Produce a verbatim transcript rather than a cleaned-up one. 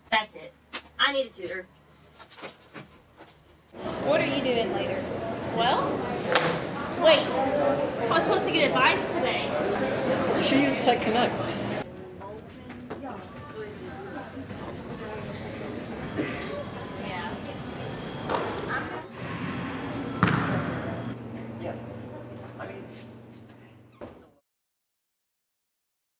That's it. I need a tutor. What are you doing later? Well, wait. I was supposed to get advice today. You should use TechConnect.